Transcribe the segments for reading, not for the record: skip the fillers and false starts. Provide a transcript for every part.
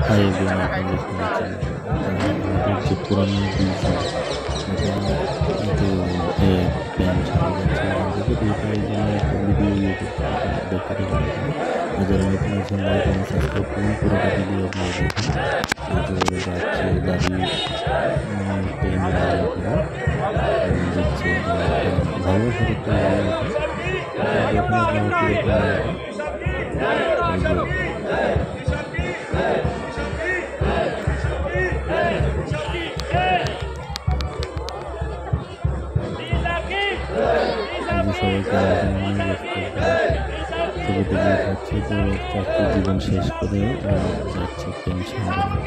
Hi everyone, আপনারা দেখতে পাচ্ছেন আমাদের যে পুরানো ব্রিজ প্যান্ট যাচ্ছে এখান থেকে দুইটা এই জন্য একটা ভিডিও দেখতে থাকুন। যারা নতুন আছেন লাইক এবং সাবস্ক্রাইব করুন, পুরোটা ভিডিও আপনারা দেখুন। যাচ্ছে দাঁড়িয়ে ট্রেনে দিচ্ছে ভালোবাসার একটা দেখুন আপনারা কীরকম সবাইকে ছবিতে দেখাচ্ছে তো চাকরি জীবন শেষ করে যাচ্ছে পেনশন।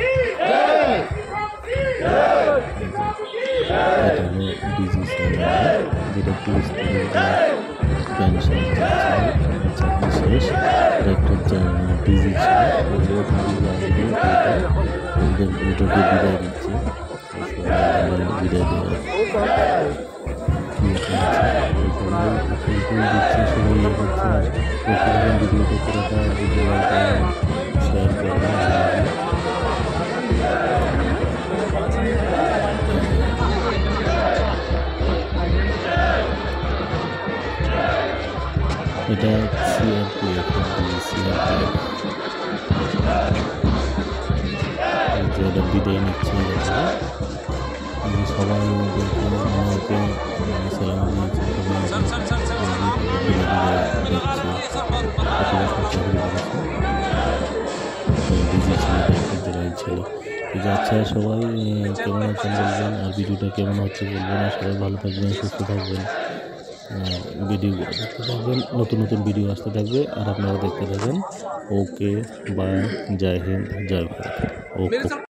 এটা হলো ডিজি যেটা 30 থেকে পেনশন যাচ্ছে, চাকরি শেষ। একটা ডিজি ছিল ওটাকে বিদায় দিচ্ছে, বিদায় দেওয়া দিচ্ছে সবাই হচ্ছে ভিডিওটা পুরোটা শেয়ার করবেন। এটা সিআরপিএফ যেটা বিদায় নিচ্ছে, সবাই ওদেরকে আমাকে সালাম দিয়েছে, ছিল। আচ্ছা সবাই কেমন আছেন বলবেন, আর ভিডিওটা কেমন হচ্ছে বলবেন, আর সবাই ভালো থাকবেন, সুস্থ থাকবেন, ভিডিও দেখতে থাকবেন, নতুন নতুন ভিডিও আসতে থাকবে আর আপনারা দেখতে থাকবেন। ওকে, বাই, জয় হিন্দ, জয় ভারত। ওকে।